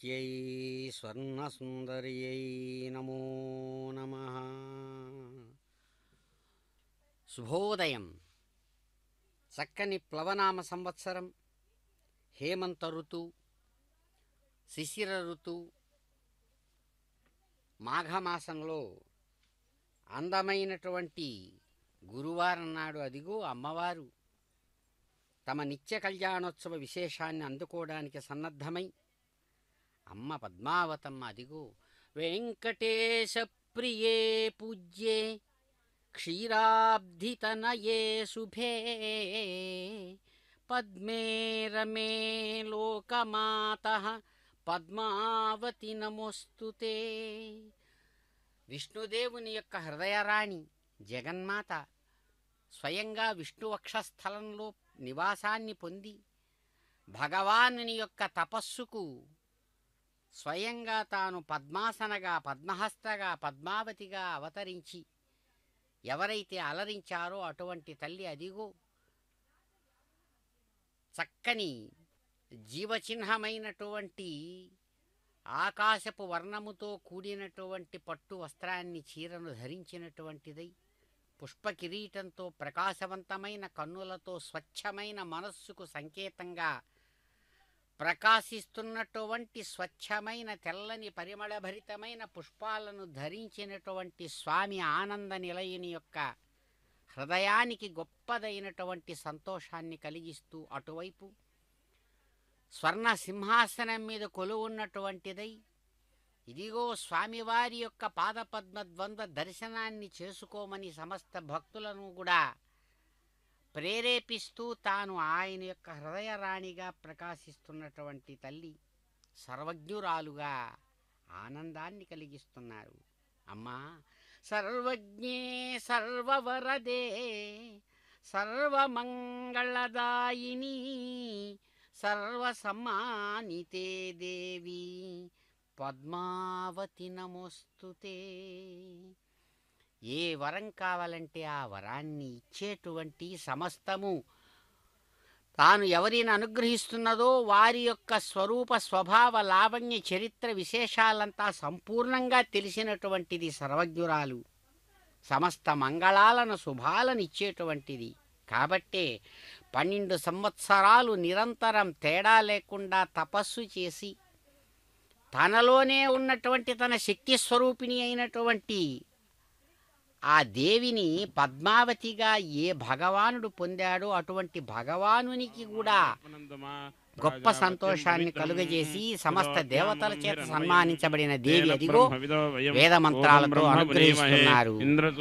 నిత్యై స్వర్ణసుందర్యై నమో నమః. శుభోదయం. చక్కని ప్లవనామ సంవత్సరం, హేమంత ఋతు, శిశిర ఋతు, మాఘమాసంలో అందమైనటువంటి గురువారం నాడు అదిగో అమ్మవారు తమ నిత్య కళ్యాణోత్సవ విశేషాన్ని అందుకోవడానికి సన్నద్ధమై అమ్మ పద్మావతమ్మ అదిగో వెంకటేశ ప్రియే పూజ్యే క్షీరాబ్ధితనయే శుభే పద్మే రమే లోకమాతః పద్మావతి నమోస్తుతే. విష్ణుదేవుని యొక్క హృదయరాణి జగన్మాత స్వయంగా విష్ణు వక్షస్థలంలో నివాసాన్ని పొంది భగవానుని యొక్క తపస్సుకు స్వయంగా తాను పద్మాసనగా, పద్మహస్తగా, పద్మావతిగా అవతరించి ఎవరైతే అలరించారో అటువంటి తల్లి అదిగో చక్కని జీవచిహ్నమైనటువంటి ఆకాశపు వర్ణముతో కూడినటువంటి పట్టు వస్త్రాన్ని, చీరను ధరించినటువంటిదై పుష్ప కిరీటంతో, ప్రకాశవంతమైన కన్నులతో, స్వచ్ఛమైన మనస్సుకు సంకేతంగా ప్రకాశిస్తున్నటువంటి స్వచ్ఛమైన తెల్లని పరిమళభరితమైన పుష్పాలను ధరించినటువంటి స్వామి ఆనంద నిలయుని యొక్క హృదయానికి గొప్పదైనటువంటి సంతోషాన్ని కలిగిస్తూ అటువైపు స్వర్ణ సింహాసనం మీద కొలువున్నటువంటిదై ఇదిగో స్వామివారి యొక్క పాదపద్మ ద్వంద్వ దర్శనాన్ని చేసుకోమని సమస్త భక్తులను కూడా ప్రేరేపిస్తూ తాను ఆయన యొక్క హృదయరాణిగా ప్రకాశిస్తున్నటువంటి తల్లి సర్వజ్ఞురాలుగా ఆనందాన్ని కలిగిస్తున్నారు. అమ్మా సర్వజ్ఞే సర్వవరదే సర్వమంగళదాయిని సర్వసమ్మానితే దేవి పద్మావతి నమోస్తుతే. ఏ వరం కావాలంటే ఆ వరాన్ని ఇచ్చేటువంటి సమస్తము తాను ఎవరిని అనుగ్రహిస్తున్నదో వారి యొక్క స్వరూప స్వభావ లావణ్య చరిత్ర విశేషాలంతా సంపూర్ణంగా తెలిసినటువంటిది సర్వజ్ఞురాలు. సమస్త మంగళాలను, శుభాలను ఇచ్చేటువంటిది. కాబట్టే 12 సంవత్సరాలు నిరంతరం తేడా లేకుండా తపస్సు చేసి తనలోనే ఉన్నటువంటి తన శక్తి స్వరూపిణి అయినటువంటి ఆ దేవిని పద్మావతిగా ఏ భగవానుడు పొందాడో అటువంటి భగవానునికి కూడా గొప్ప సంతోషాన్ని కలుగజేసి సమస్త దేవతల చేత సన్మానించబడిన దేవి అదిగో వేద మంత్రాలతో అనుగ్రహిస్తున్నారు.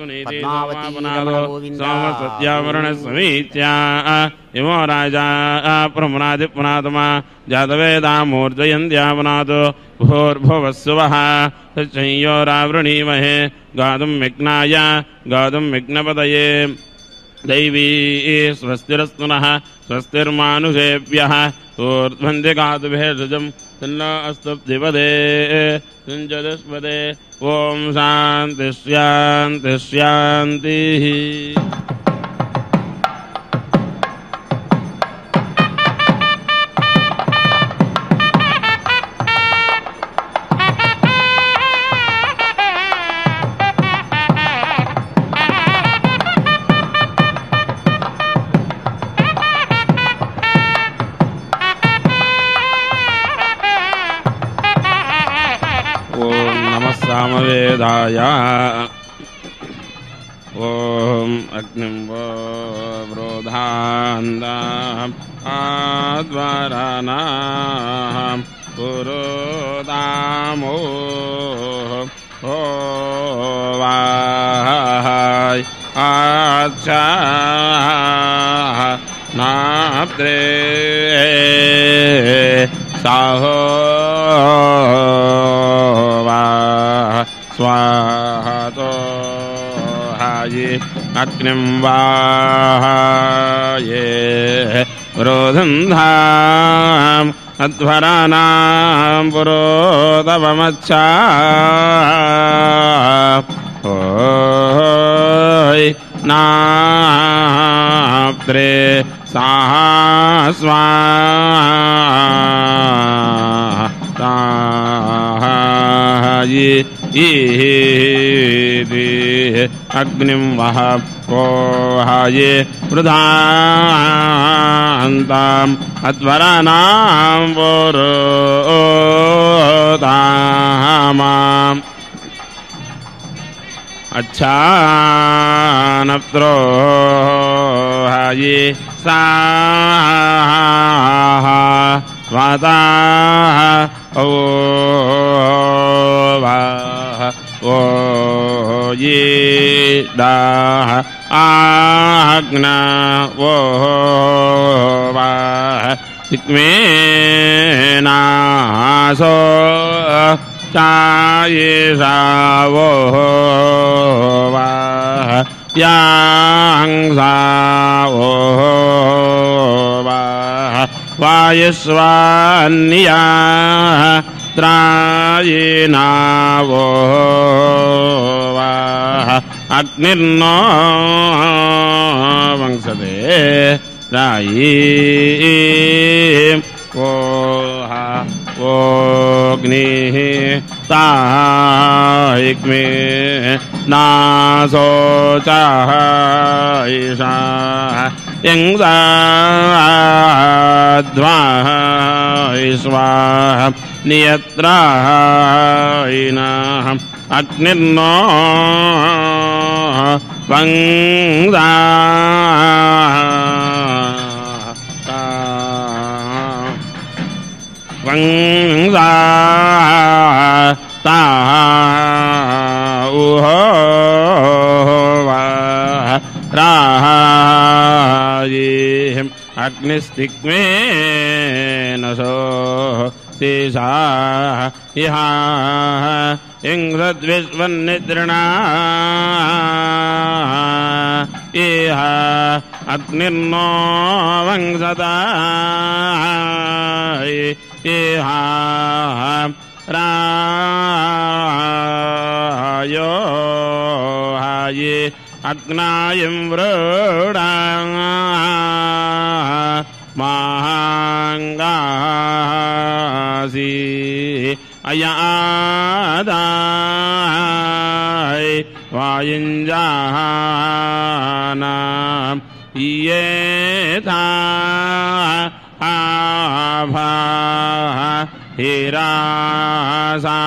ఇమో రాజా ప్రమునాది పునాతమా జాతవేదామూర్జయంత్యాపునాతో భూర్భువస్సువః తచ్చంయోరావృణీమహే గాతుం విఘ్నాయ గాతుం విఘ్నపతయే. దైవీ స్వస్తిరస్తునః స్వస్తిర్మానుషేభ్యః ఊర్ధ్వంది గాతుభేషజం తన్నో అస్తు ద్విపదే చతుష్పదే. ఓం శాంతి శాంతి శాంతి. సామవేదాయ. ఓం అగ్నిం వో వృధాందాం ఆద్వరానాం పురోదామో ఓవాయ్ ఆచ్చా నాప్త్రే సాహో స్వాహతో హాయే అగ్నిం వాయే రోధంధాం అధ్వరానాం పురోదవమచ్చా ఓయ్ నాప్త్రే సాహస్వా ईति अग्निं वह पोहाये वृधान्ताम् अध्वराणां पुरोधामाम् अच्छानप्त्रो हाये स्वाहा वाताः ओ वाः ओ ये दाः आग्ना वो वाः तिक्मेनासो चायेषा वो वाः यांसा वो वाः वायुस्वान्या त्रायेना वो वाः अग्निर्नो वंसते राये ओहा ओग्निः ताहिक्मे नासोचायिषा यङ्गाध्वाः नियत्रायिनः अग्निर्नो वङ्गा वंसा ता उहो राये अग्निस्तिग्मेन सो शेषा इहा इंद्रद्विश्वन्निद्रणा इह अग्निर्नो वंसता इहा रायो हाये अग्नायं वृणा महांगासी अयादाय वायुंजाना ये था आभा हिरासा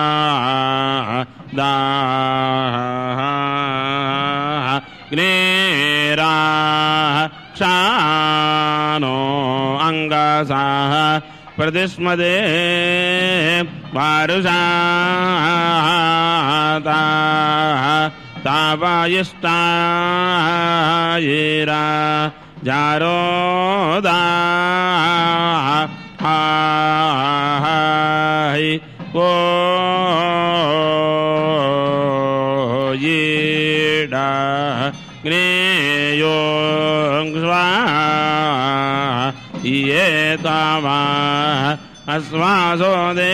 दा ग्नेरा शानो अंगासा प्रदिस्मदे वारुषाता तावायिष्टायिरा जारोदा हाय को येडा ग्नेयोंग्स्वा ये तावा अस्वासो दे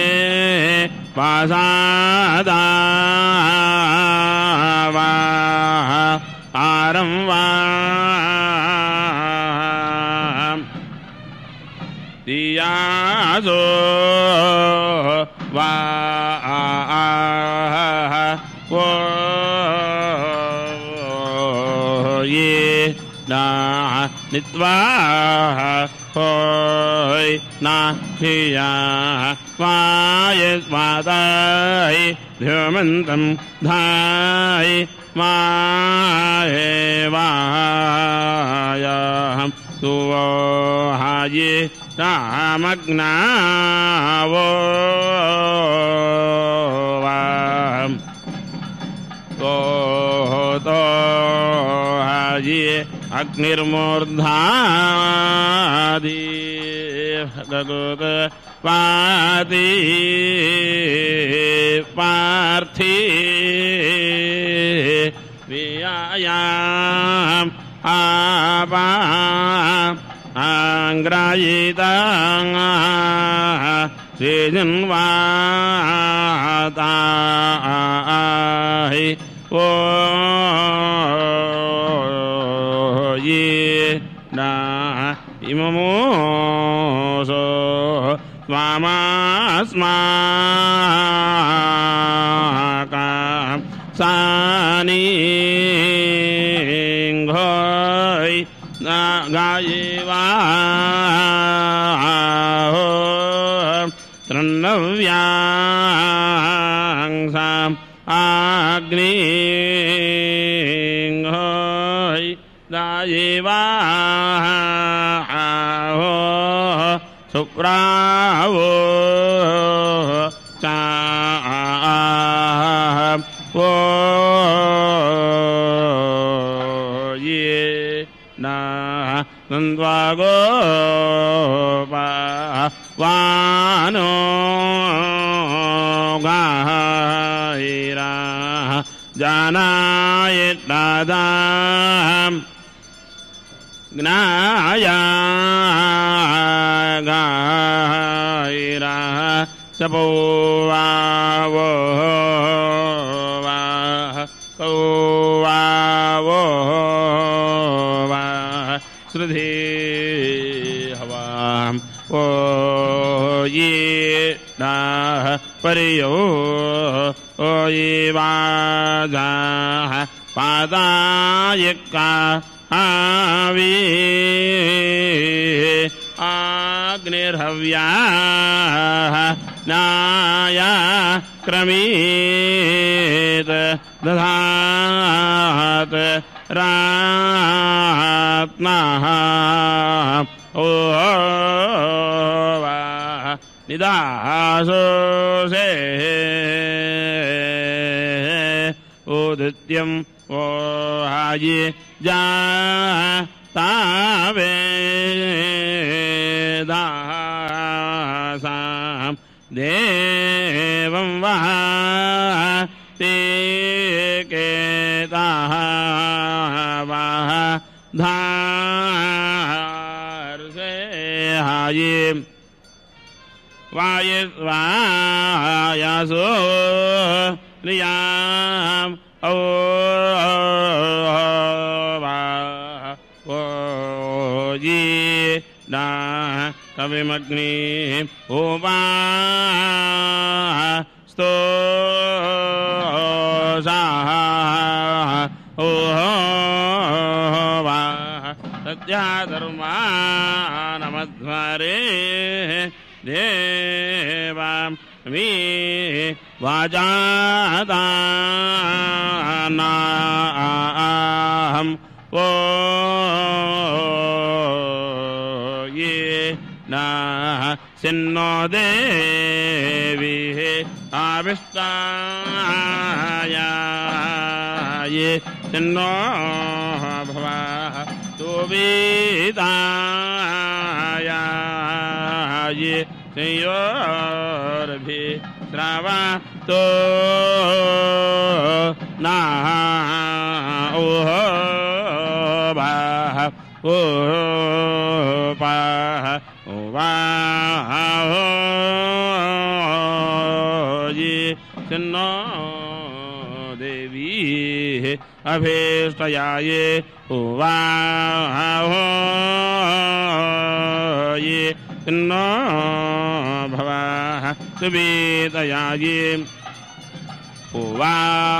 पासादा वा आरं वा दियासो वा वो ये ना नित्वा होय ना हिया वाय स्वादाय ध्युमन्तं धाय माहे वायं सुवहाये रामग्नावो वाम तो हाये अग्निर्मूर्धादि गगोद पाति पार्थी वियायाम आपा आंग्रायिता श्रीजन्वाता ओ ये ना इममोसो स्वामास्माकं सानिघोय गायेवा त्रन्नव्यांसाम् आग्निघोय गायेवा सुप्रावो वो ये ना नन्द्वागो वानो गाहिरा जानायितादाम् ज्ञाया गाहिरा सपो वावो वा कौवावो वा श्रुधि हवाम ओ ये ना परियो ओ ये वाजा पादायिका आवी आग्निर्हव्या नाया क्रमीत दधात रात्मः ओ वा निदासो से उदित्यं ओ हाये जा तावे दासां देवं वः ते केताः वः धार्से हाये वायसो रियाम् ओ ये ना कविमग्नि उमा स्तो साः ओ वा सद्या धर्मानमध्वरे देवां मे वाजादानाहम् ओ ये ना सिन्नो देवी आविष्टाया ये सिन्नो भवा तो वेदाया ये संयोर्भि श्रावा तो ना ओह ओ पा ओ वा ये सिन्नो देवी अभीष्टयाये ओ वा ये सिन्नो भवा सुवेदयाये ओ वा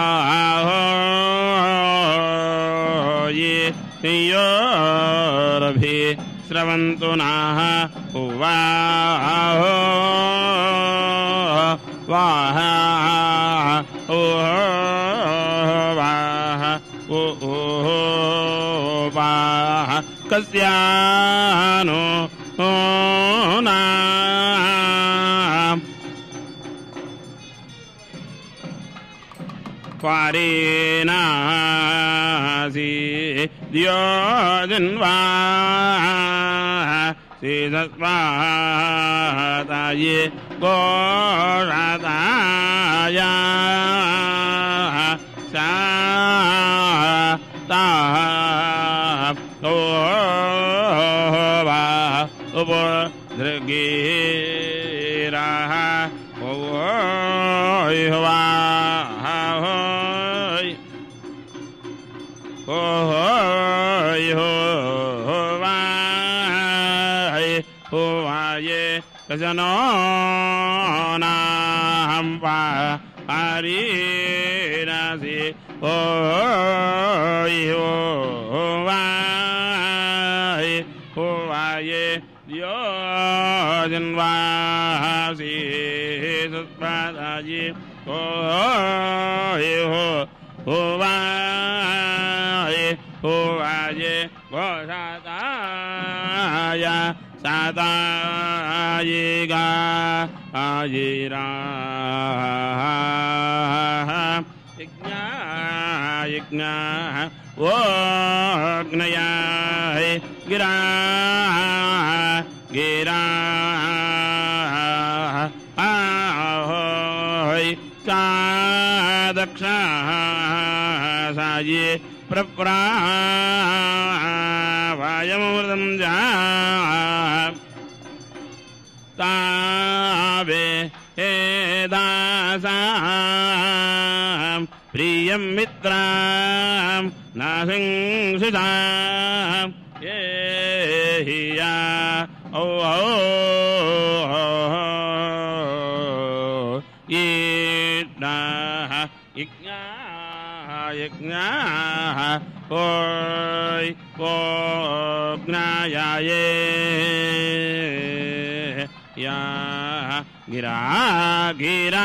ये योरभि स्रवन्तु नाः उवाहो वाह ओ वाह ओ वाह कस्यानो नाम पारेनासि द्योजन्वा श्रीदत्वाताये गोराताया सा ता ओ वा उपदृगेरा ओ वा हुवाये कजनो नाम पारीरासि हुवाये यो जन्वासि सुत्पादायि हुवाये गोसाताय सातायिगा आयिरा यज्ञा वोग्नयाय गिरा गिरा ahoy चादक्षा साये प्रप्रावायमृतं जा तावे हे दासां प्रियं मित्रां नासिंसितां ये हिया ओ यज्ञाः ओय ज्ञायाये या गिरा गिरा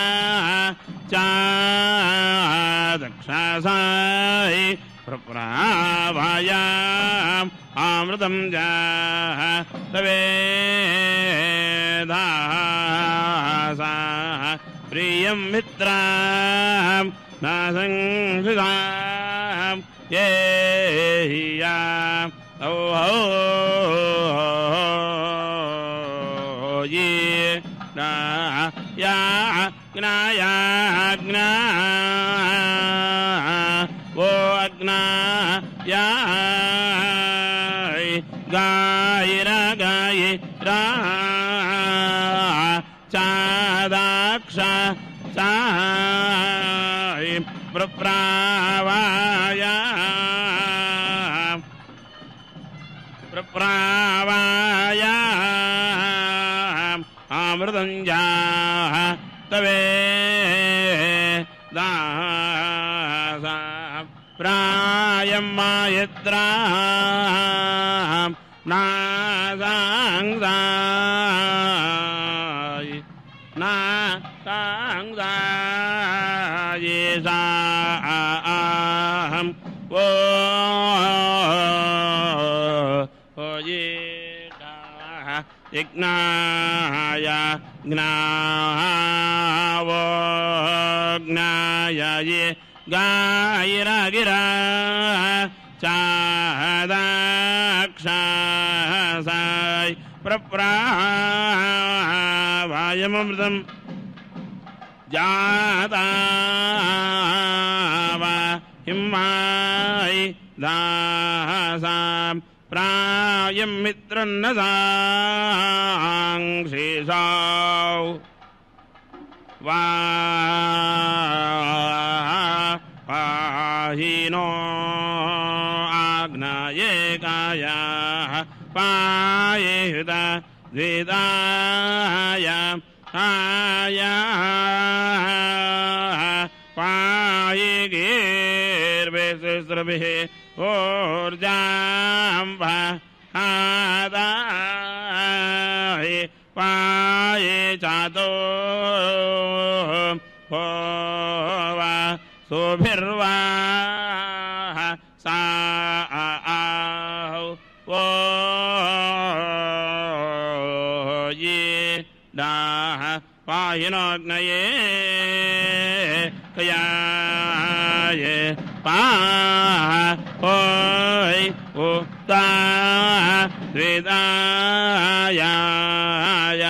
चादक्षासाय प्रप्रावायाम् अमृतं जाः तवेदासाः प्रियं मित्रां नासंसितां ये हिया ओ ये ना या ज्ञाया ज्ञा वो अग्ना या गायिरा गायिरा चादाक्षा साय प्रप्रावाया अमृतं जाः तवे दासा प्रायं मायत्रां नासांसाय नासांसाय साहं वो यज्ञाय ज्ञावो ज्ञायाये गायिरा गिरा चादाक्षासाय प्रप्रावायमृतं जाता वा हिम्माय दासां प्रायं मित्रं न सांक्षिसाव वा पाहिनो आग्नाये कायाः पायेहुत द्विदाय आया पायिगीर्भिः ऊर्जाम्बा आदाय पाये चातो वा सुभिर्वा सा वो ये दाः पाहिनोऽग्नये कयाये पाः होय उक्ता द्विदायाय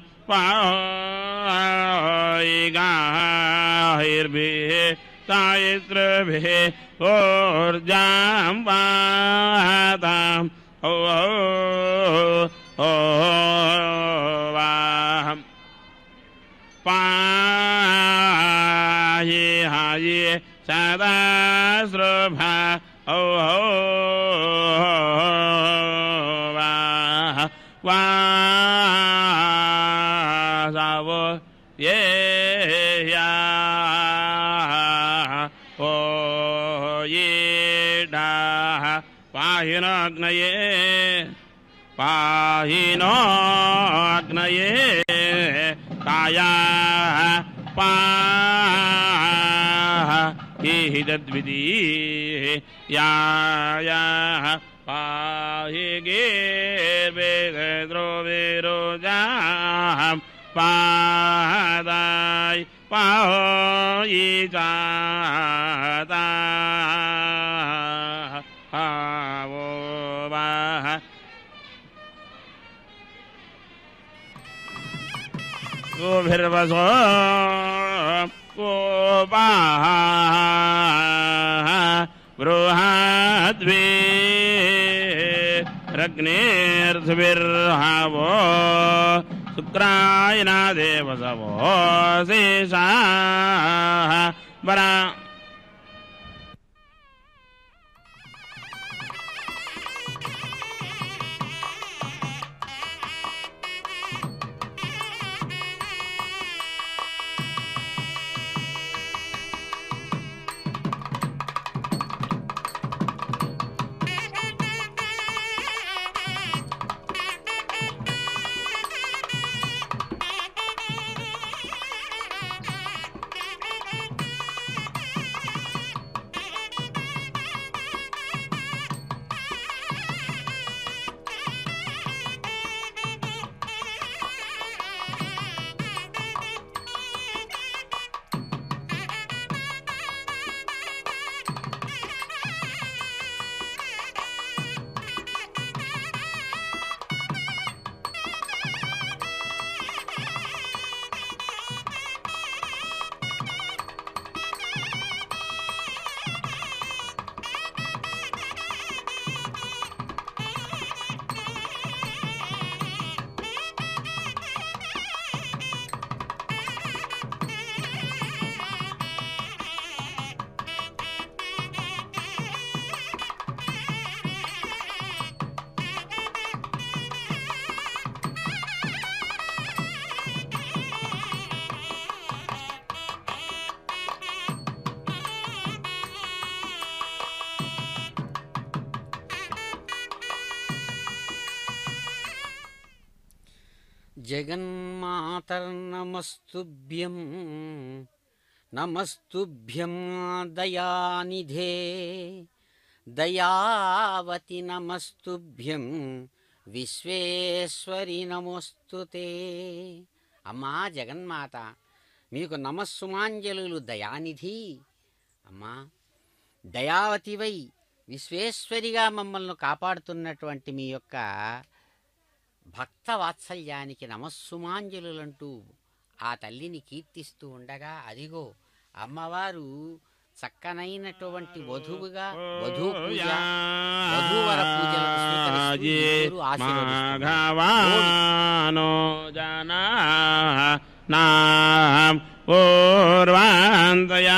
पाय गाहिर्भिः सायित्रभिः ऊर्जां वाताम् ओ वाहम् पाये हाये सदा श्रुभा ओ वाह सावो ये या ओ ये डा पाहिनाग्नये पाहिनाग्नये काया पा हि तद्विदी या पाहि गेर्वेद्रोवेरोजां पादाय पाहि जाता वो वाह गोभिर्वसो गोपाः बृहद्वे रग्नेर्ध्विर्हावो शुक्रायना देवसवो शेषाः बरा जगन्मातर्नमस्तुभ्यं नमस्तुभ्यं दयानिधे दयावति नमस्तुभ्यं విశ్వేశ్వరి నమోస్తుతే. అమ్మా జగన్మాత, మీకు నమస్సుమాంజలులు దయానిధి. అమ్మా దయావతివై విశ్వేశ్వరిగా మమ్మల్ని కాపాడుతున్నటువంటి మీ యొక్క భక్త వాత్సల్యానికి నమస్సుమాంజలులంటూ ఆ తల్లిని కీర్తిస్తూ ఉండగా, అదిగో అమ్మవారు చక్కనైనటువంటి వధువుగా వధూ పూజ వధూవర పూజలను స్వీకరిస్తూ ఆశీర్వదిస్తున్నారు. నాం పూర్వాంతయా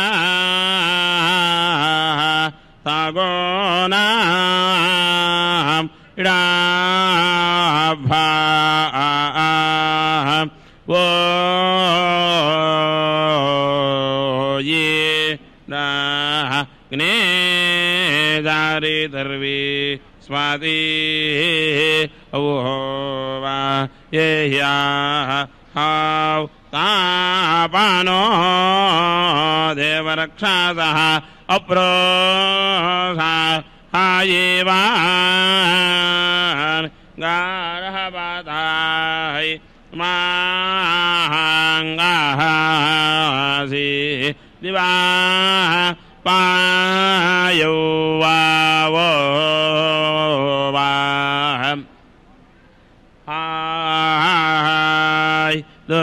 తగోనాం ఇడాభా ఓ యే నే దారి తర్వి స్వాతి ఓవా యా హావ్ తాపానో దేవరక్షాసః అప్రోసా హాయేవాన్ గారహపతాయ్ మాంగాసి దివా పాయో వావో వాహం హాయ్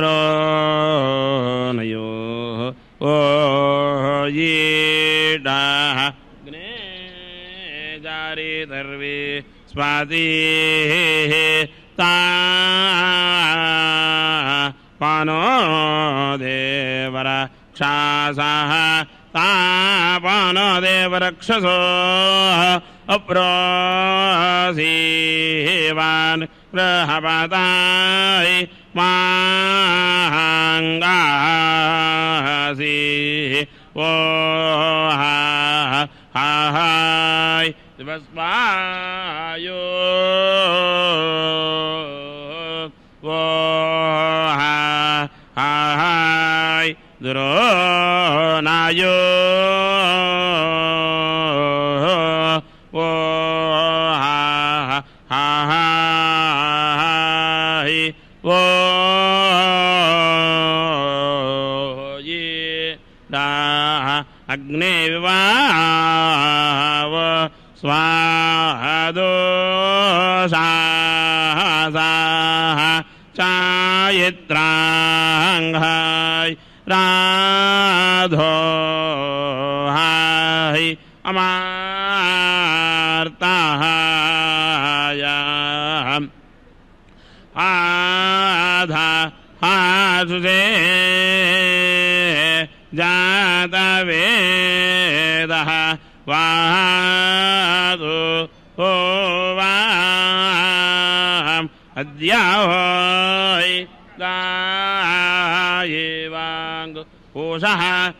దురోనయో ఓ యీడా గ్నే జారి దర్వి స్వాతి తా పానో దేవర క్షాసః తాపానో దేవరక్షసో అప్రోసీవాన్ बृहपताय माहांगासी वो हाय दिवस्वायो वो हाय द्रोणायो वो हाय वो ये डा अग्ने विवाव स्वादोषाः चायित्रांहाय राधो हाय अमार्ताय आधा हासुदे जातवेदः वादो होवाम् अद्याहोय दायेवाङ्ग कोशः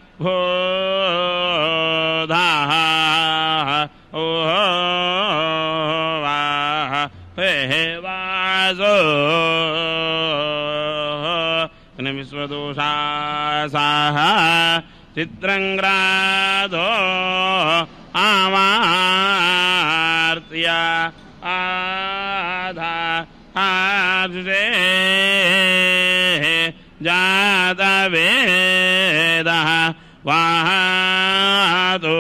भोधाः ओवाः हे वासो विश्वदोषासाः चित्रङ्ग्रादो आमार्त्या आधा आजुषे जातवेदः वाहतो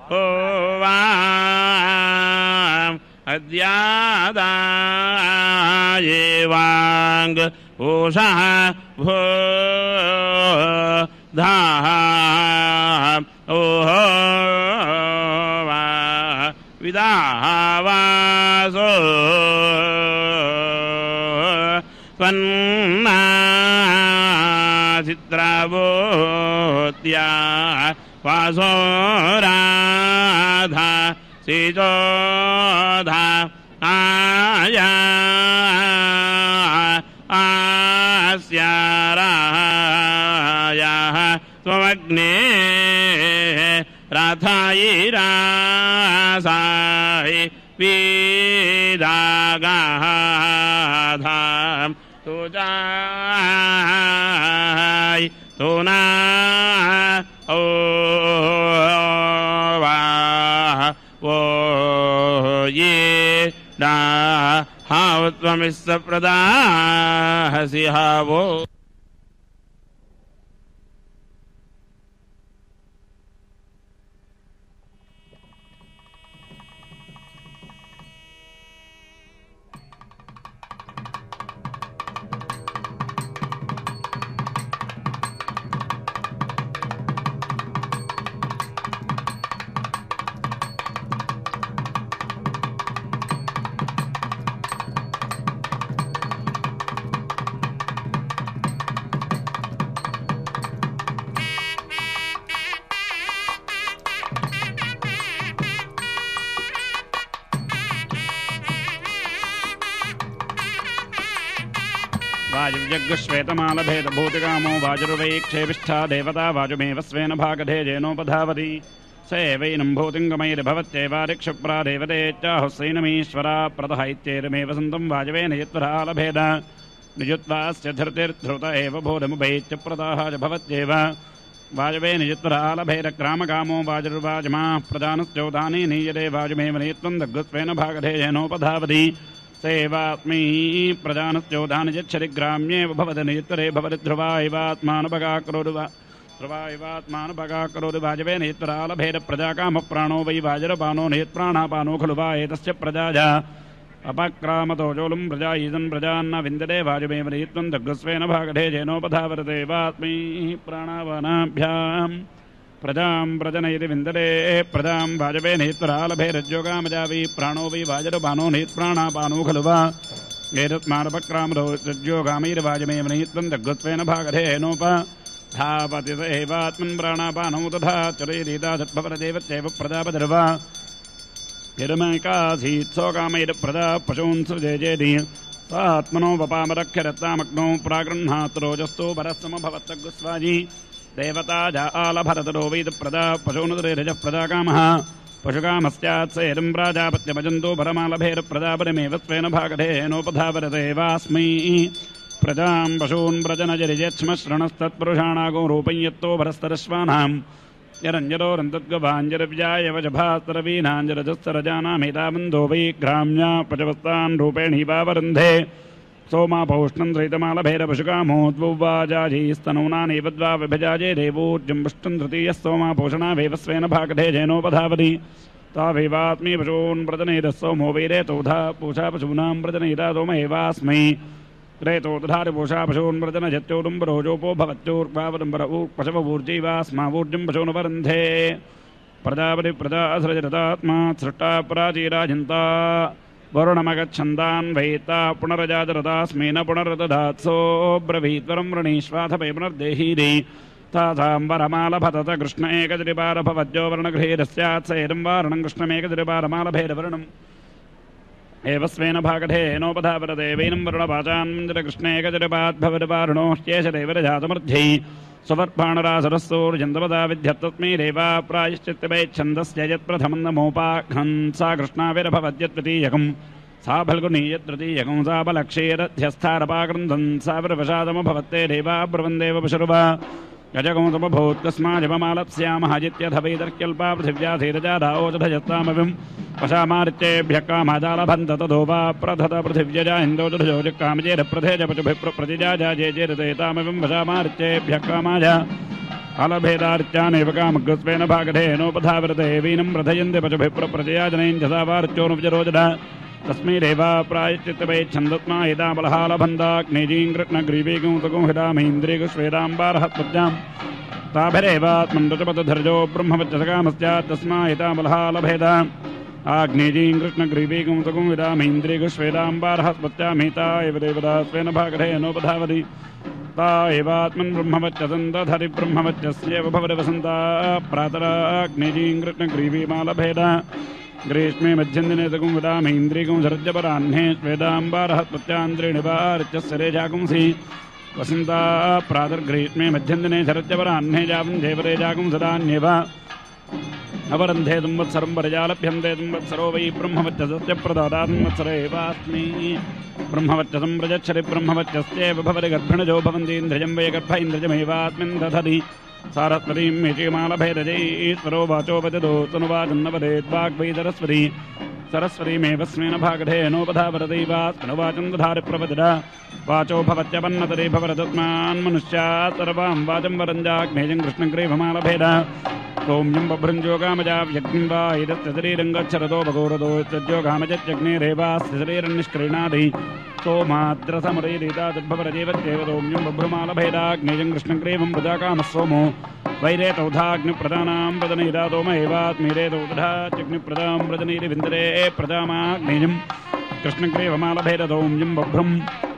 होवाम् अद्यादायेवाङ्ग ओषः भो धाः ओहो वा विदाः वासो त्वन्ना चित्रावोत्या वासो राधा सिजोधा आया आस्यारायाः त्वमग्ने राधायिरासाय पीदागाधाम् तुजाय तुना ओ वाः वो ये डा हाव त्वमिस्स प्रदाहसि हावो वायुव्यग्श्वेतमालभेदभूतिकामो वाजुर्वैक्षेपिष्ठा देवता वाजुमेव स्वेन भागधेजेनोपधावति स एवैनं भूतिङ्गमैर्भवत्येवारिक्षुप्रा देवतेत्याहुस्सैनमीश्वरा प्रतः इत्येरमेव सन्तं वाजवेन यत्परालभेद निजुत्वास्य धृतिर्धृत एव बोधमुभैत्य प्रदाहाय भवत्येव वाजवेन यत्परालभेदक्रामकामो वाजुर्वाजमाः प्रजानश्चोदाने नीयते वाजुमेव नेत्वं दग्गस्वेन भागधेजेनोपधावति सेवात्मी प्रजानश्चोदान यच्छति ग्राम्येव भवति नेत्तरे भवति ध्रुवा इवात्मानुपगाकरोति वाजवेन नेत्तरालभेद प्रजाकामप्राणो वै वाजरपानो नेत्प्राणापानो खलु वा एतस्य प्रजाजा अपक्रामतो जोलुं प्रजा ईदन् प्रजान्न विन्दते वाजमेव नेत्वं दग्गस्वेन भागधेजेनोपधावरते वात्मी प्राणावानाभ्याम् प्रजां प्रजनयति विन्दते प्रजां वाजवे नेत्वरालभेरज्योगामजावि प्राणो वै वाजरपानो नेत्प्राणापानो खलु वा एतस्मारपक्रामरोज्योगामैर्वाजमेव नेत्वं दग्गत्वेन भागधेनोपधावति स एवात्मन् प्राणापानौ तथा चरैरीदाधद्भवरदेवत्येव प्रजापतिर्वा यदमैकासीत् सोकामैर्प्रजा पशून् सृजेजेति स्वात्मनो वपामरक्षरत्तामग्नौ प्रागृह्णात् रोजस्तु भरस्समभवत्तगुस्वाजी देवता जालभरतरो वेदप्रदा पशोनुदरे प्रदा कामः पशुकामस्यात् सेरं प्राजापत्यभजन्तो भरमालभेरप्रदापरमेव स्वेन भागधेनोपधावरदेवास्मै प्रजां पशून् व्रजनजरिजेत्स्मश्रणस्तत्पुरुषाणागो रूपय्यत्तो भरस्तरश्वानां यरञ्जरोरन्तद्गवाञ्जरव्यायवजभास्तरवीनाञ्जरजस्तरजानामेताबन्धो वै ग्राम्या पचवस्तान् रूपेणीवावरुन्धे सोमापौष्णं त्रैतमालभैरपशुकामोद्वौवाजाजीस्तनूनानेव द्वा विभजाजे देवोर्जं पुष्टं तृतीयः सोमापोषणावेव स्वेन भागधे जैनोपधावति तावेवात्मी पशून् व्रजनेरः सोमो वैरेतोधा पूषा पशूनां व्रजनेता सोमैवास्मै रेतोदधारिपूषा पशून् व्रजनजत्योदुम्बरोजोपो भवत्योर्वावदुम्बर पशवूर्जैवास्मावूर्जं पशूनवरुन्धे प्रजापति प्रजा असृजरतात्मा सृष्टा पराचीराजन्ता वरुणमगच्छन्दान् वैता पुनरजातरतास्मै न पुनरदधात्सो ब्रवीत्वरं वृणीष्वाथ वै पुनर्देहीरे तासां वरमालभतत कृष्ण एकतिरिपारभवद्यो वर्णगृहेरस्यात् सैरं वारणं कृष्णमेकतिरिपारमालभेरवर्णम् एव स्वेन भागधेनोपधावरदेवैनं वरुणपाचान् मन्दिरकृष्णेकतिरिपाद्भवद्वारुणो ह्येषदेवरजातमर्ध्यै स्ववर्पाणरासरस्सोर्जन्तपदा विध्यत्तस्मै देवा प्रायश्चित्तवैच्छन्दस्य यत्प्रथमं नमोपाघ्नं सा कृष्णाविरभवद्यद्वितीयकं सा फल्गुनी यद्तृतीयकं सा बलक्षेरध्यस्थारपाकृन्दन् सा विरवशादमभवत्ते देवा ब्रवन्देव पशुर्वा गजगौतमभूत्कस्माजपमालप्स्यामः जित्यथ वैदर्क्यल्पा पृथिव्या धीरजाधाओषधजत्तामविं वशामार्त्येभ्यः कामाजालभन्त ततो वा प्रथत पृथिव्यजा इन्दोदृशोजकामजेरप्रथेजपचुभिप्रतिजाजेजेरतेतामविं वशामार्त्येभ्यः कामाजा अलभेदार्च्यानेव कामग्रस्वेन भागधेनोपधावृतेवीनं प्रथयन्ति पचुभिप्रतिजाजनैञ्जसा वार्त्योनुपजरोजडा तस्मै देवा प्रायश्चित्तवैच्छन्दत्मा एताबलहालभन्दाग्नेजीं कृष्णग्रीवीगुंसगुं हिरामहीन्द्रियगुश्वेदाम्बारहत्पद्यां ताभिरेवात्मन्दचपतधर्जो ब्रह्मवच्चसकामस्यात् तस्मा एताबलहालभेदा आग्नेजीं कृष्णग्रीवीगुंसगुं हिरामहीन्द्रियगुश्वेदाम्बारहत्पत्यामेता एव देवता स्वेन भागधेनोपधावति ता एवात्मन् ब्रह्मवच्चसन्तधरि ब्रह्मवच्चस्येव भवति वसन्ता प्रातराग्नेजीं कृष्णग्रीवीमालभेदा ग्रीष्मे मध्यन्दिने तगुं विरामहीन्द्रियगुं सरज्जपराह्ने श्वेदाम्बारहत्पत्यान्त्रीणि वार्चस्सरेजागुंसि वसन्ता प्रातर्ग्रीष्मे मध्यन्दिने शरज्जपराह्ने जावं देवरेजागुं सदान्येव अवरन्धे संवत्सरं परिजालभ्यन्ते संवत्सरो वै ब्रह्मवच्चसस्य प्रदाता संवत्सर एवास्मि ब्रह्मवच्चसं प्रजच्छरि ब्रह्मवच्चस्येव भवति गर्भिणजो भवन्तीन्द्रियं वै गर्भ इन्द्रियमेवास्मिन् दधति सारस्वतीं मेचिमालभेदजैश्वरो वाचो वदतो तनुवाचन्नवदेद्वाग्वै सरस्वती सरस्वतीमेव स्वेन भागधेनोपधावरदैवास्मिनुवाचं दधारि प्रवदरा वाचो भवत्यपन्नतरे भवरतस्मान्मनुष्यात् सर्वां वाचं वरञ्जाग्नेयं कृष्णग्रीवमालभेदा सौम्यं बभ्रञ्जो कामजा यज्ञं वा एतस्य शरीरं गच्छरतो भगोरतो यज्ञो कामजज्ञेरेवास्य शरीरं निष्क्रीणाति सोमाद्रसमरैरीतादुद्भवरजीवत्येव सौम्यं बभ्रुमालभेदाग्नेयं कृष्णग्रीवं प्रजाकामः सोमो वैरेतौधाग्निप्रदानां प्रदनैरा सोम एवात्मीरेतौधाग्निप्रदां प्रदनैरिविन्दरे प्रजामाग्नेयं कृष्णग्रीवमालभेदसौम्यं बभ्रुम्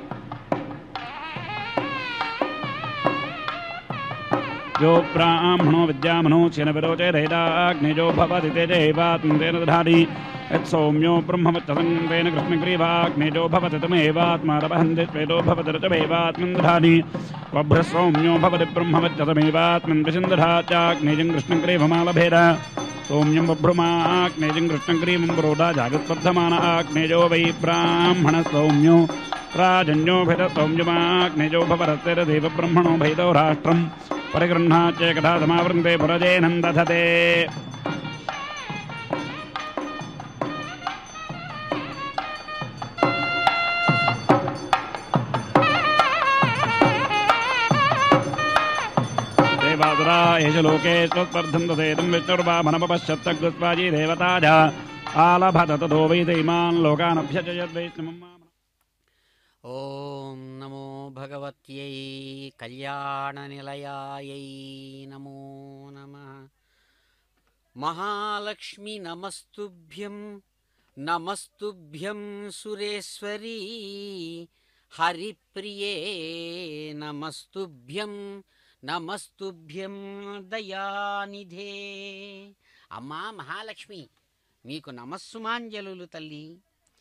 यो ब्राह्मणो विद्यामनो चेन विरोचे रेदाग्निजो भवति तेजैवात्मतेन दधाति यत्सौम्यो ब्रह्मवच्चसंतेन कृष्णग्रीवाग्निजो भवति तमेवात्मारवहन्ति श्वेतो भवति रजमेवात्मन् दधाति वभ्रसौम्यो भवति ब्रह्मवच्चसमेवात्मन् विशन्दधात्याग्निजं कृष्णग्रीवमालभेद सौम्यं बभ्रुमाग्नेजं कृष्णग्रीवं पुरोधा जागत्वर्धमान आग्नेजो वै ब्राह्मणः सौम्यो राजन्योभिरसौम्यमाग्नेजो भवरस्तेरदेव ब्रह्मणो भैदो राष्ट्रम् परिगृह्णाच्चैकधा समावृन्ते पुरजेनं दधते देवासुरा एष लोके स्वस्पर्धन्तसेतं विष्णुर्वामनमपश्यत्तग्स्वाजी देवताजा आलभत ततो वै दैमान् लोकानभ्यजयद्वैष्णवम् ఓం నమో భగవత్యై కళ్యాణనిలయాయై నమో నమః. మహాలక్ష్మి నమస్తుభ్యం నమస్తుభ్యం సురేశ్వరీ హరిప్రియే నమస్తుభ్యం నమస్తుభ్యం దయానిధే. అమ్మా మహాలక్ష్మి, మీకు నమస్సుమాంజలులు తల్లి.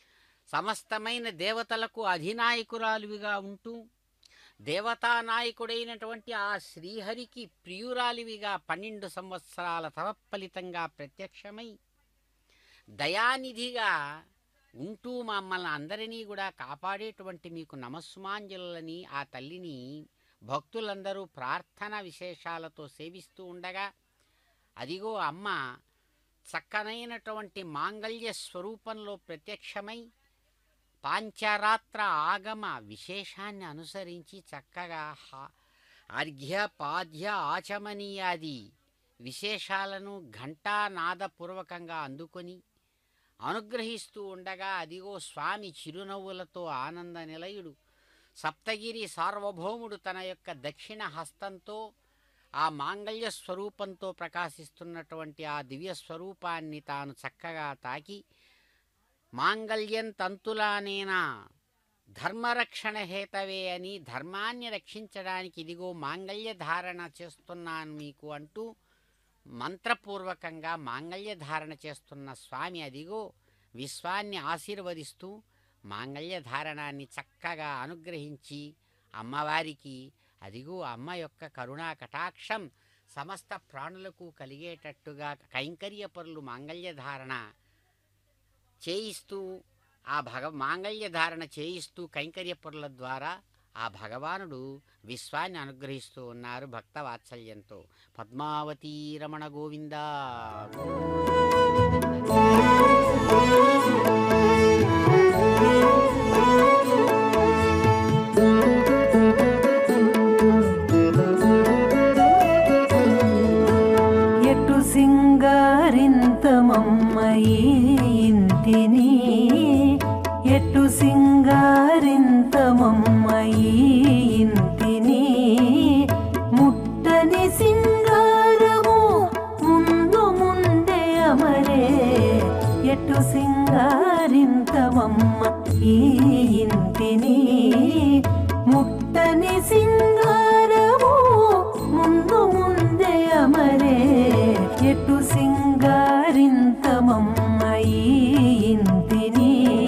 సమస్తమైన దేవతలకు అధినాయకురాలివిగా ఉంటూ దేవతానాయకుడైనటువంటి ఆ శ్రీహరికి ప్రియురాలివిగా 12 సంవత్సరాల తపఫలితంగా ప్రత్యక్షమై దయానిధిగా ఉంటూ మమ్మల్ని అందరినీ కూడా కాపాడేటువంటి మీకు నమస్సుమాంజలులని ఆ తల్లిని భక్తులందరూ ప్రార్థన విశేషాలతో సేవిస్తూ ఉండగా అదిగో అమ్మ చక్కనైనటువంటి మాంగళ్య స్వరూపంలో ప్రత్యక్షమై పాంచరాత్ర ఆగమ విశేషాన్ని అనుసరించి చక్కగా అర్ఘ్య పాద్య ఆచమనీయాది విశేషాలను ఘంటానాదపూర్వకంగా అందుకొని అనుగ్రహిస్తూ ఉండగా అదిగో స్వామి చిరునవ్వులతో ఆనంద నిలయుడు సప్తగిరి సార్వభౌముడు తన యొక్క దక్షిణ హస్తంతో ఆ మాంగళ్య స్వరూపంతో ప్రకాశిస్తున్నటువంటి ఆ దివ్య స్వరూపాన్ని తాను చక్కగా తాకి మాంగళ్యం తంతులానేనా ధర్మరక్షణ హేతవే అని ధర్మాన్ని రక్షించడానికి ఇదిగో మాంగళ్య ధారణ చేస్తున్నాను మీకు అంటూ మంత్రపూర్వకంగా మాంగళ్య ధారణ చేస్తున్న స్వామి అదిగో విశ్వాన్ని ఆశీర్వదిస్తూ మాంగళ్య ధారణాన్ని చక్కగా అనుగ్రహించి అమ్మవారికి అదిగో అమ్మ యొక్క కరుణా కటాక్షం సమస్త ప్రాణులకు కలిగేటట్టుగా కైంకర్య పరులు మాంగళ్య ధారణ చేయిస్తూ మాంగళ్య ధారణ చేయిస్తూ కైంకర్య పరుల ద్వారా ఆ భగవానుడు విశ్వాన్ని అనుగ్రహిస్తూ ఉన్నారు భక్త వాత్సల్యంతో. పద్మావతీ రమణ గోవింద. ఎటు సింగారింతమమ్మయి ఇంటిని ఎటు సింగారింతమమ్మయి ఇంటిని ముట్టని సింగారము ముందు ముందే అమరే ఎటు సింగారింతమమ్మ ఈ ఇంటిని ముట్టని సింగారము ముందు ముందే అమరే ఎటు సింగారింతమమ్మ ఈ ఇంటిని.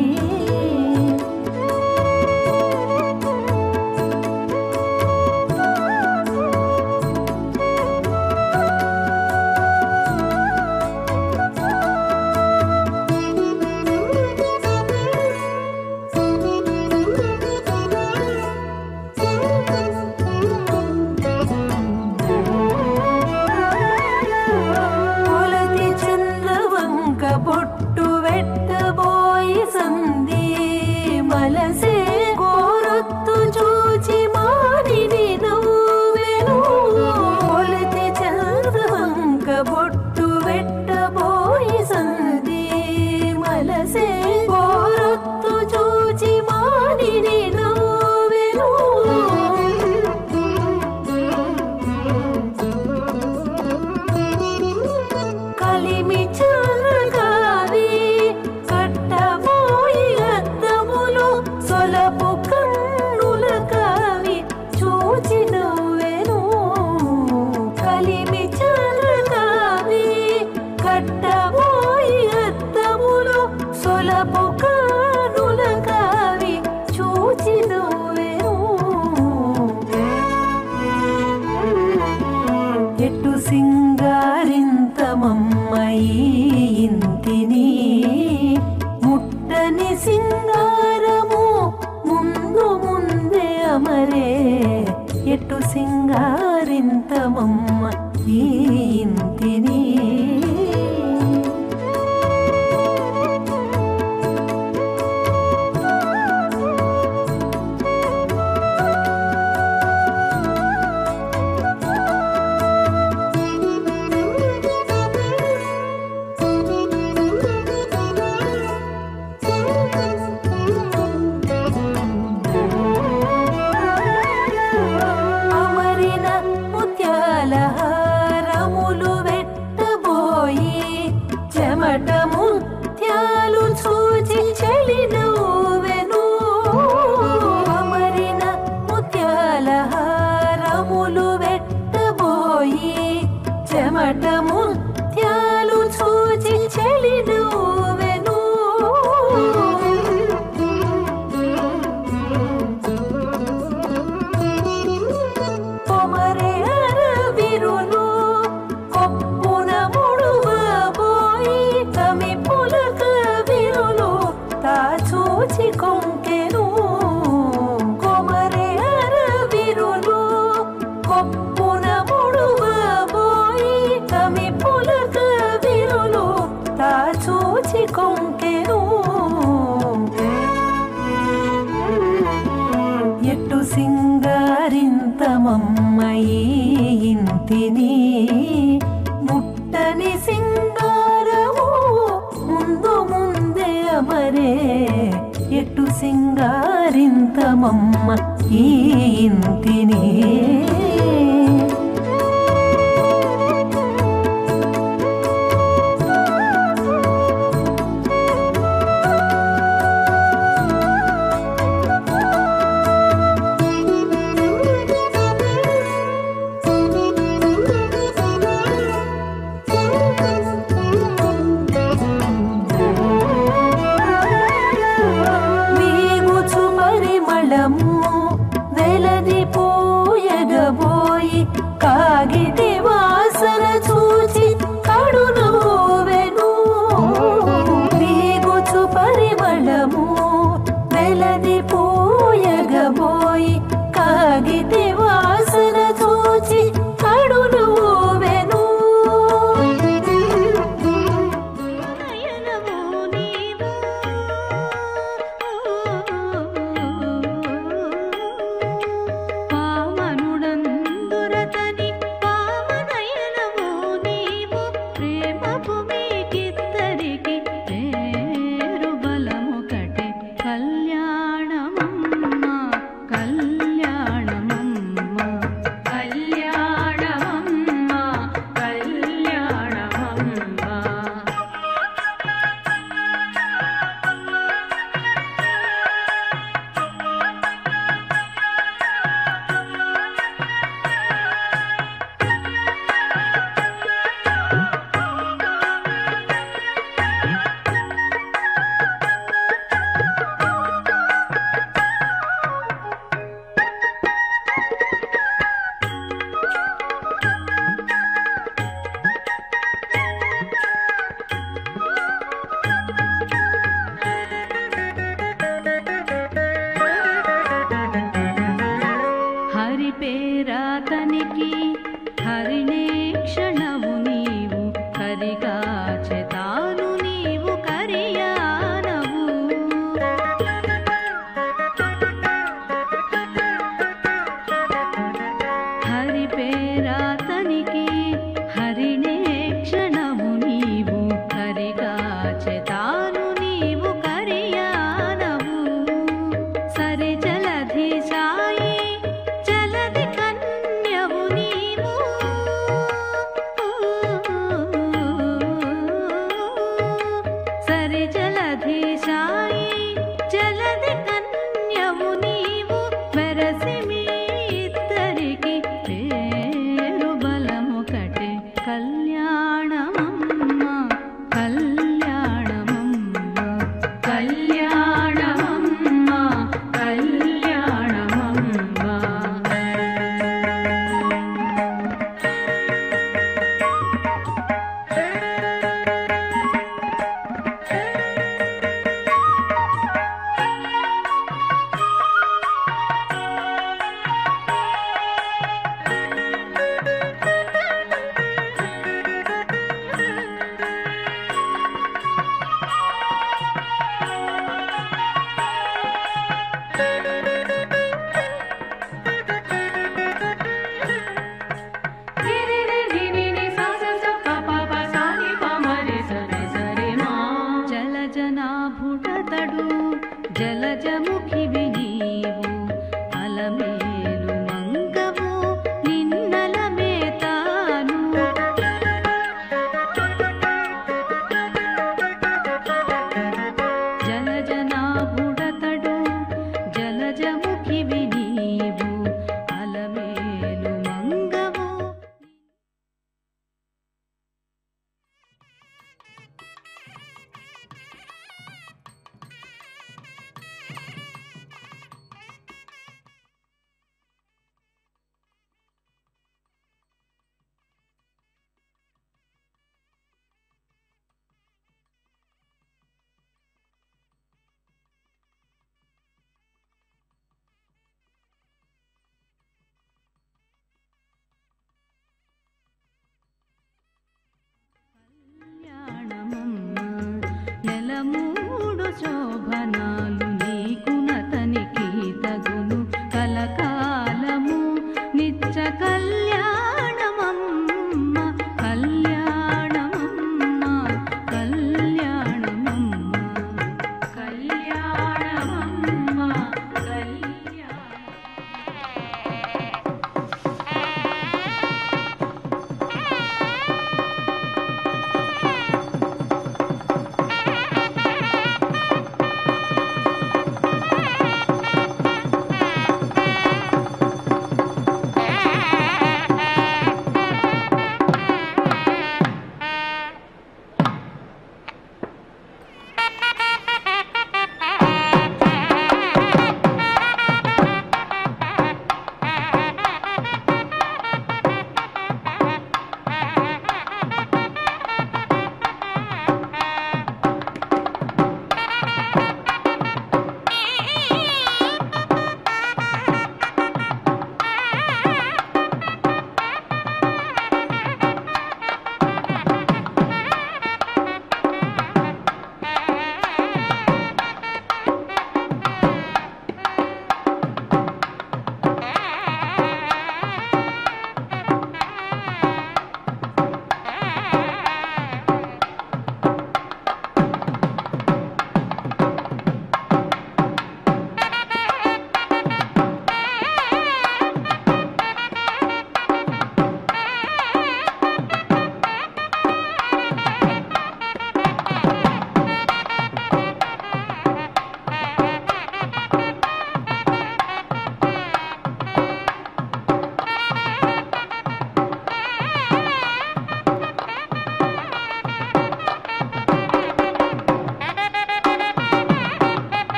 బొట్టు వెట్టబోయి సంధి మలసే గోరొత్తు చూచి మానిని నవ్వెను కొలతి చంద్రవంక బొట్టు వెట్టబోయి సంధి మలసే గోరొత్తు చూచి మానిని నవ్వెను కలిమి సొలపు కన్నుల కావి చూచి నవ్వెను కలిమి చరకావి కట్టబోయి అద్దములు సొలపు కన్నుల కావి చూచి నవ్వెను ఎటు సింగారింతమమ్మయి ఇంటిని ముట్టని సింగారము ముందు ముందే అమరే ఎటు సింగారింతమమ్మ ఈ ఇంటిని. అమరిన ముత్యాల హారములు వెట్టబోయి చెమట ముత్యాలు చూచి చలి నవ్వెను అమరిన ముత్యాల హారములు వెట్టబోయి చెమట ముత్యాలు చూచి చలి నవ్వెను సింగారింతమమ్మ ఈ ఇంటిని ముట్టని సింగారము ముందు ముందే అమరే ఎటు సింగారింతమమ్మ ఈ ఇంటిని కాగిటి వాసన చూచి కడును వెను వీగుచు పరిమళము వెలది పూయగబోయి కాగిటి వాసన చూచి కడును వెను పేరాతనికి హరిణే క్షణము నీవు కరిగా చేతాను నీవు కరియానవు హరి పేరాతనికి హరిణే క్షణము నీవు కరిగా చేతాను నీవు కరియానవు సరి జలధి సాయి జలజముఖివి నీవు అలమేలు మంగవు నిన్నలమేతాను జలజనాభుడతడు జలజముఖివి నీవు అలమేలు మంగవు శోభనాలు నీకు నతనికి తగును కలక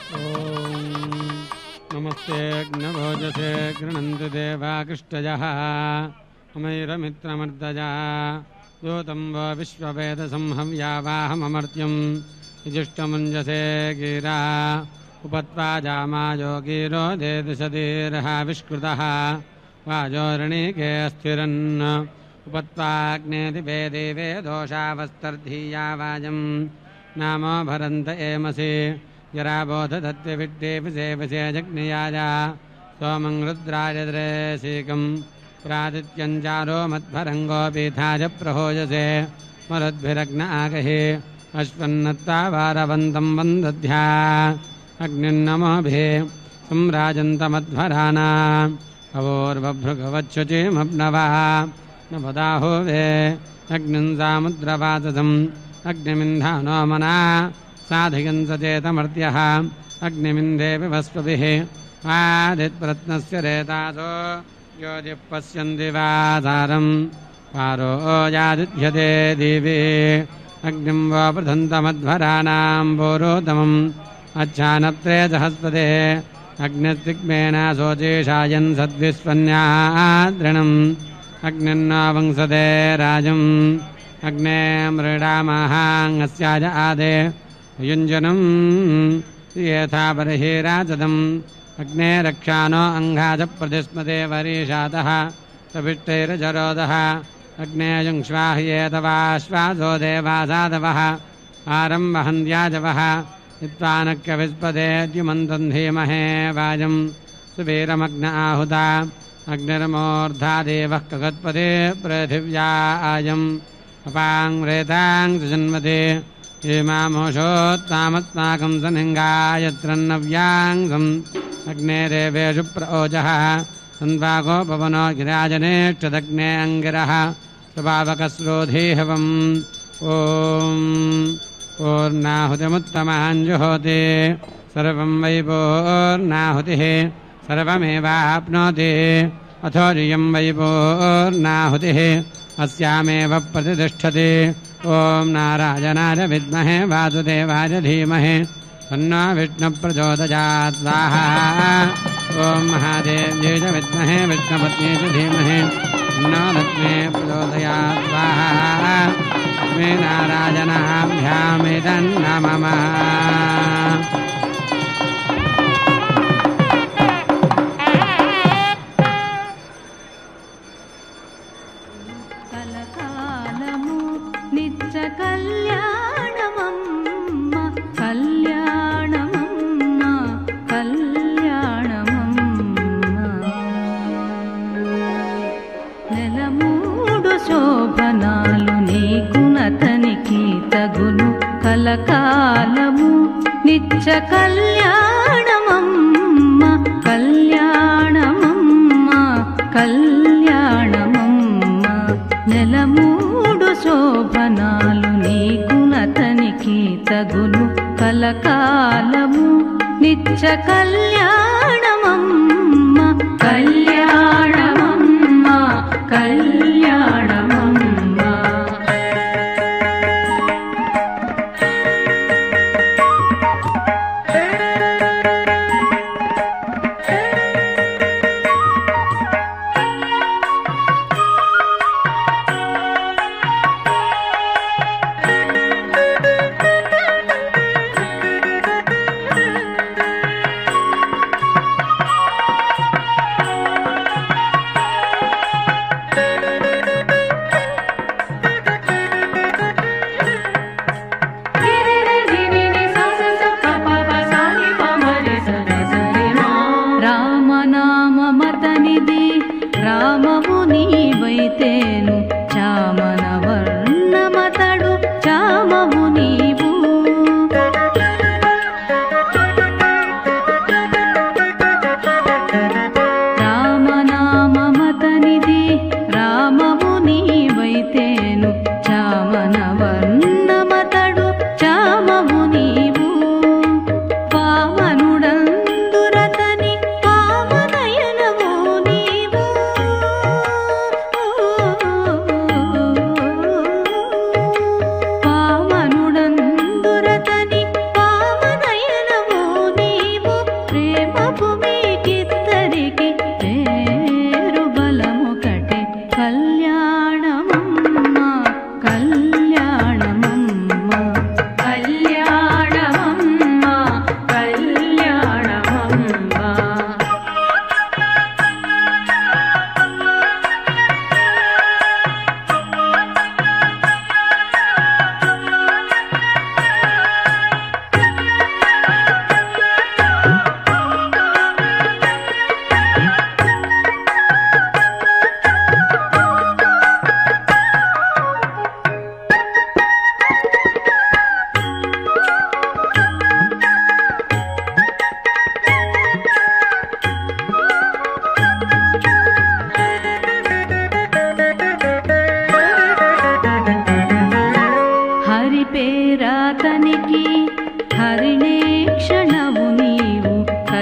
नमस्ते अग्नभोजसे गृह्णन्तु देवाकृष्टजः अमैरमित्रमर्दजा दूतं वो विश्ववेदसंहव्यावाहममर्त्यं युजिष्ठमुञ्जसे गिरा उपत्वा जामायो गिरो देदशदीर्हाविष्कृतः वाजोरणीके स्थिरन् उपत्वाग्ने दिवे देवे दोषावस्तर्धीया वाजम् नामो भरन्त एमसि जराबोधदत्तविड्डे विषे जग्नियाय सोमं रुद्रायद्रेशीकं प्रादित्यञ्चारो मध्वरङ्गोऽपीथाय प्रहोजसे मरुद्भिरग्न आगहि अश्वन्नत्ता वारवन्तं वन्दध्या अग्निन्नमोभिः सम्राजन्तमध्वराणाम् अवोर्वभृगवच्छुचिमब्नवः न पदाहुवे अग्निं सामुद्रवातसम् अग्निमिन्धानो मना साधयन्तचेतमर्त्यः अग्निमिन्धे विभस्वभिः आदित्प्रत्नस्य रेतासो योजिः पश्यन्ति वासारम् पारो यादिध्यते दिवि अग्निं वो पृथन्तमध्वराणाम् पूरोतमम् अच्छानत्रे सहस्पते अग्निस्तिग्मेन शोचिषायन् सद्विस्वन्यादृणम् अग्निर्नो वंसते राजम् अग्ने मृडामहाङ्गस्याज आदे युञ्जनम् यथा बर्हिराजदम् अग्ने रक्षानो अङ्घाज प्रतिस्मते वरीषातः सविष्टैरजरोदः अग्ने युङ्क्ष्वाह्येतवाश्वासो देवासादवः आरम्भहन्द्याजवः विद्वानक्यविस्पदे द्युमन्तं धीमहे वाजम् सुवीरमग्न आहुता अग्निर्मूर्धा देवः कगत्पदे पृथिव्या आयम् अपाङ्रेतां सुजन्मते हेमामोषोत्तामस्माकं सनिङ्गायत्रन्नव्याङ्गम् अग्ने देवेषु प्रोजः सन्वाको पवनो गिराजनेष्टदग्ने अङ्गिरः स्वभावकस्रोधीहवम् ॐ पूर्णाहुतिमुत्तमाञ्जुहोति सर्वं वै पूर्णाहुतिः सर्वमेवाप्नोति अथोरियं वै पूर्णाहुतिः अस्यामेव प्रतिष्ठति ॐ नारायणाय विद्महे वासुदेवाय धीमहि तन्नो विष्णुप्रचोदयात् स्वाहा ॐ महादेव्यै च विद्महे विष्णुपत्न्यै च धीमहि तन्नो लक्ष्मी प्रचोदयात् स्वाहा लक्ष्मी नारायणाभ्यामिदन्नमः కలకాలము నిత్య కళ్యాణమమ్మ కళ్యాణమమ్మ కళ్యాణమమ్మ నెలమూడు శోభనాలు నీకునతనికి తగును కలకాలము నిత్య కళ్యాణమమ్మ కళ్యాణమమ్మ కళ్యాణమమ్మ నెలమూడు శోభనాలు నీకునతనికి తగును కలకాలము నిత్య కళ్యాణమమ్మ కళ్యాణమమ్మ కళ్యాణమమ్మ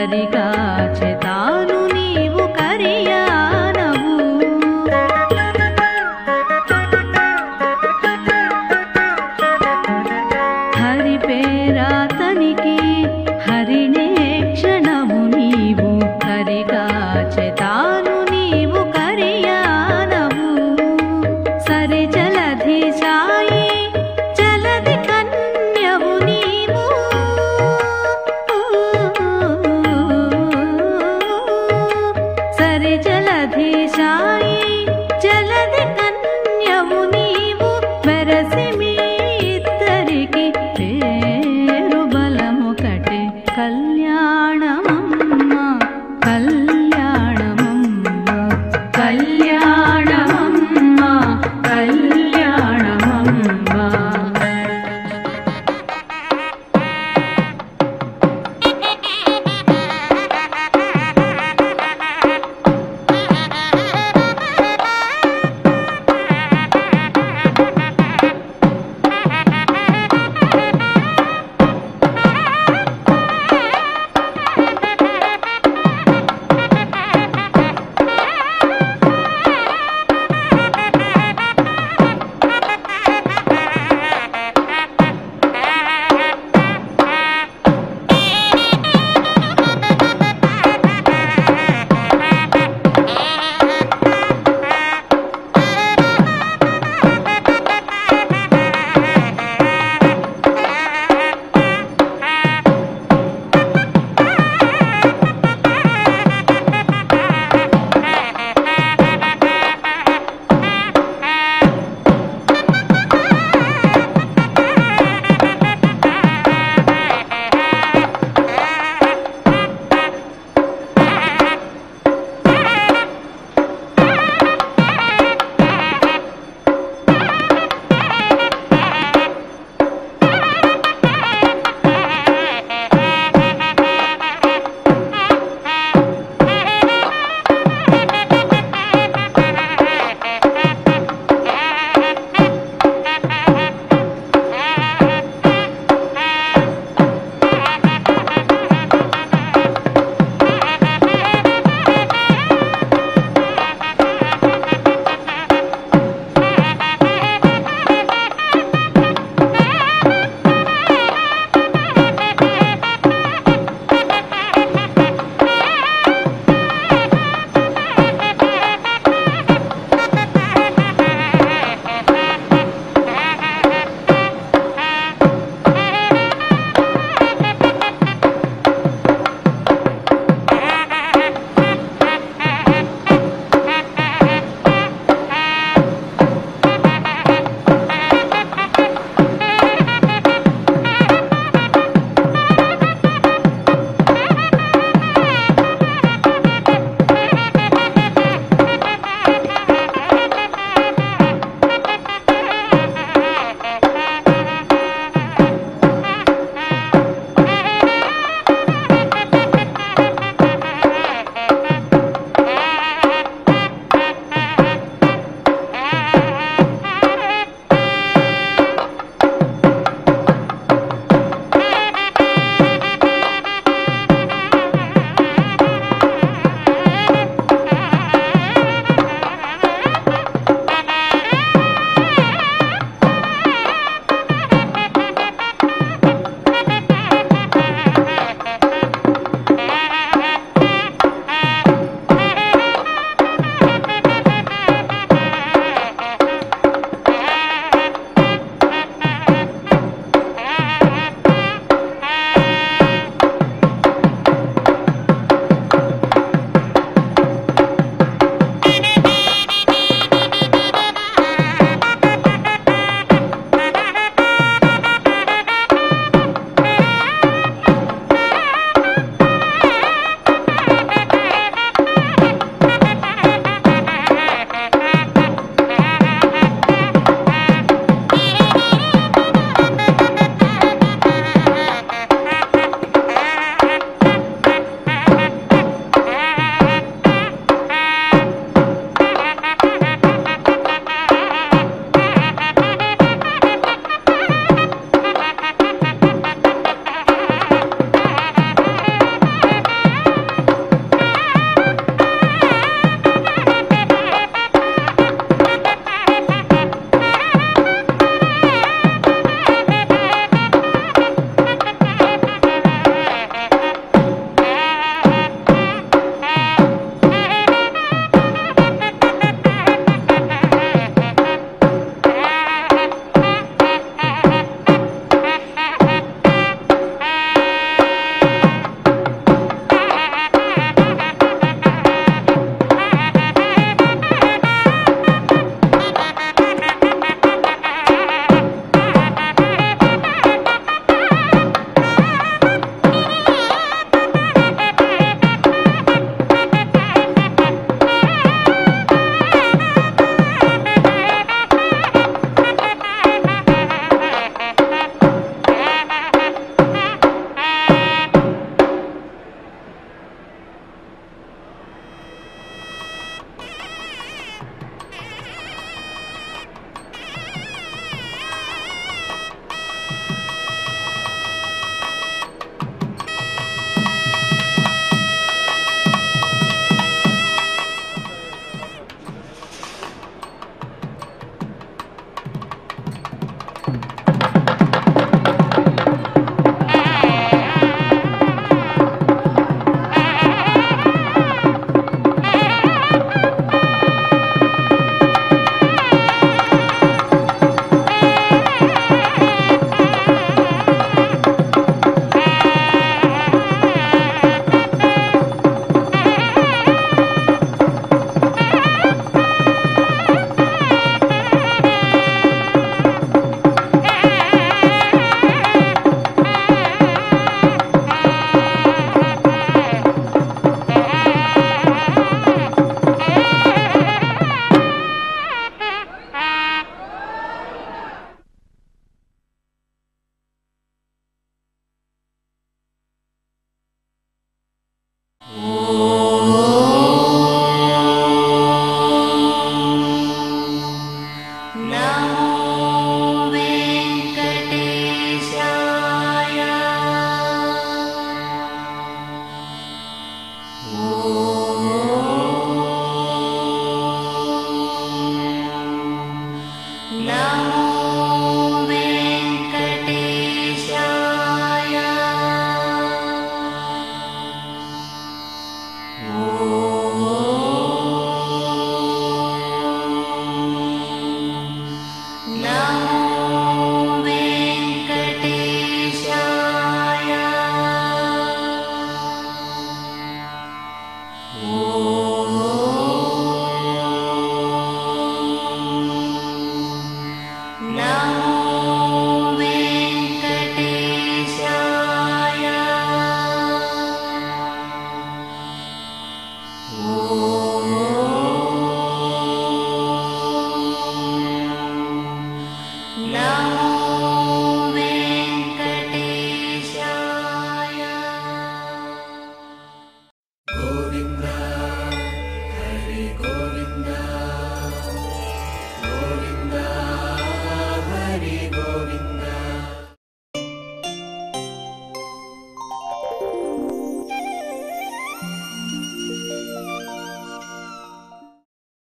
కరిగాచెతాను నీవు కరియానవు. హరి పేరాతనికి హరిణే క్షణము నీవు కరిగాచెతాను నీవు కరియానవు. సరి జలధి సాయి జలధి కన్యవు నీవు. సరి జలధి సాయి జలధి కన్యవు నీవు. వెరసి మీ ఇద్దరికి పేరు బలము కటే కల్